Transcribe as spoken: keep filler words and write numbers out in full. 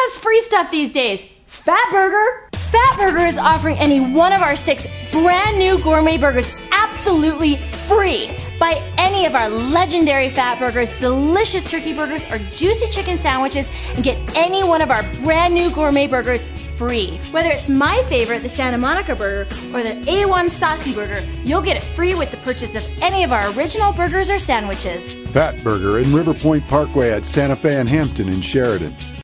has free stuff these days? Fat Burger. Fat Burger is offering any one of our six brand new gourmet burgers absolutely free. Buy any of our legendary Fat Burgers, delicious turkey burgers, or juicy chicken sandwiches and get any one of our brand new gourmet burgers free. Whether it's my favorite, the Santa Monica burger, or the A one Saucy burger, you'll get it free with the purchase of any of our original burgers or sandwiches. Fat Burger in River Point Parkway at Santa Fe and Hampton in Sheridan.